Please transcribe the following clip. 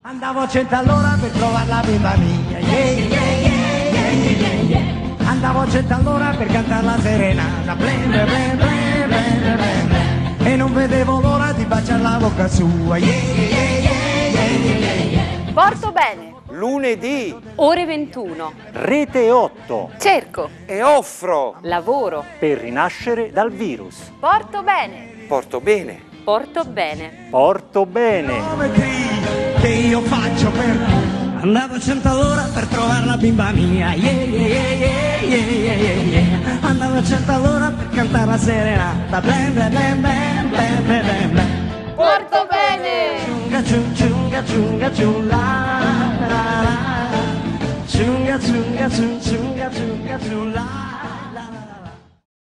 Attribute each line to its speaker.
Speaker 1: Andavo a 100 all'ora per trovare la bimba mia, yeah, yeah, yeah, yeah, yeah. Andavo a 100 all'ora per cantare la serenata, blem, blem, blem, blem, blem, blem. E non vedevo l'ora di baciare la bocca sua, yeah, yeah, yeah, yeah, yeah, yeah.
Speaker 2: Porto bene.
Speaker 3: Lunedì,
Speaker 2: Ore 21.
Speaker 4: Rete 8,
Speaker 2: Cerco.
Speaker 3: e offro,
Speaker 2: Lavoro.
Speaker 4: per rinascere dal virus.
Speaker 2: Porto bene.
Speaker 3: porto bene.
Speaker 2: Porto bene.
Speaker 4: Porto bene.
Speaker 1: Che io faccio per te. Andavo a 100 all'ora per trovare la bimba mia, yeah, yeah, yeah, yeah, yeah, yeah, yeah. Andavo a 100 all'ora per cantare la serenata, blem, blem, blem, blem, blem, blem, blem, blem.
Speaker 2: Porto bene.
Speaker 1: Ciunga, ciunga, ciunga, ciunga, la, la, la. Ciunga, ciunga, ciunga, ciunga, ciunga, ciunga.